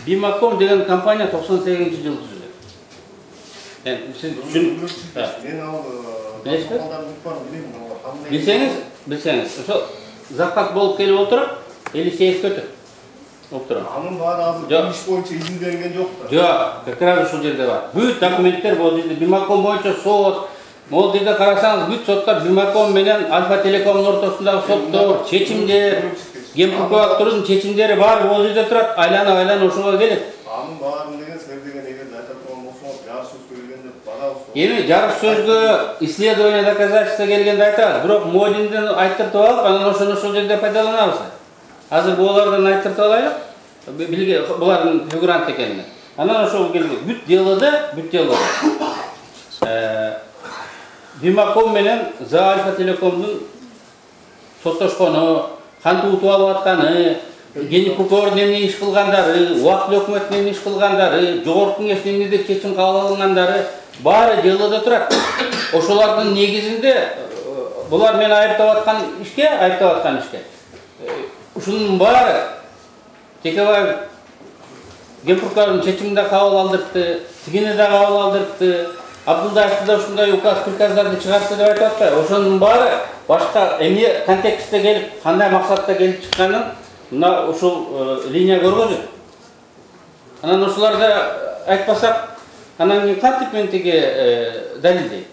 Bimacom деген компания 98-жылы түзүлдү. Сиз түшүнүп, мен ал компанияларды барын билем. Билсеңиз, ошо закат болуп келип отуруп, 58 өтөт. Анын баары азыр иш боюнча изин берилген жок да. Жок, как раз ушул жерде бар. Бүт документтер бул жерде Bimacom боюнча сот, могул жерде карасаңыз бүт соттор Bimacom менен Альфа Телекомдун ортосундагы соттор, чечимдер, Ген прокуратуранын чечимдери баары бул жерде турат, айланып ошого келет. Анын баарын деген силер деген эгерде айта турган болсоңуз, жарыш сөз келгенде барабыз. Эми жарыш сөзгө исследование доказательства келгенде айтабыз, бирок Модинден айттыртып алып, анан ошону ошол жерде пайдаланабыз. Азыр булардан айттыртып алайлык, булардын фигурант экенин. Анан ошол келди. Бүт делода Bimacom менен Альфа Телекомдун соттошкону, кантип утуп алып атканы, Ген прокурордун эмне иш кылгандары, убактылуу өкмөттүн эмне иш кылгандары, жогорку кеңештин эмне деп чечим кабыл алгандары баары делода турат. Ошолордун негизинде булар мени айыптап аткан ишке. Ушунун баары Текебаев Ген прокурордун чечиминде кабыл алдыртты, тигини да кабыл алдыртты, Абдулдаевди да ушундай приказдарды чыгартты деп айтып атпайбы? Ошонун баары башка эмне контекстте келип, кандай максатта келип чыкканын мына ушул линия көргөзөт. Анан ошолорду айтпасак, анан кантип мен тиги далилдейт?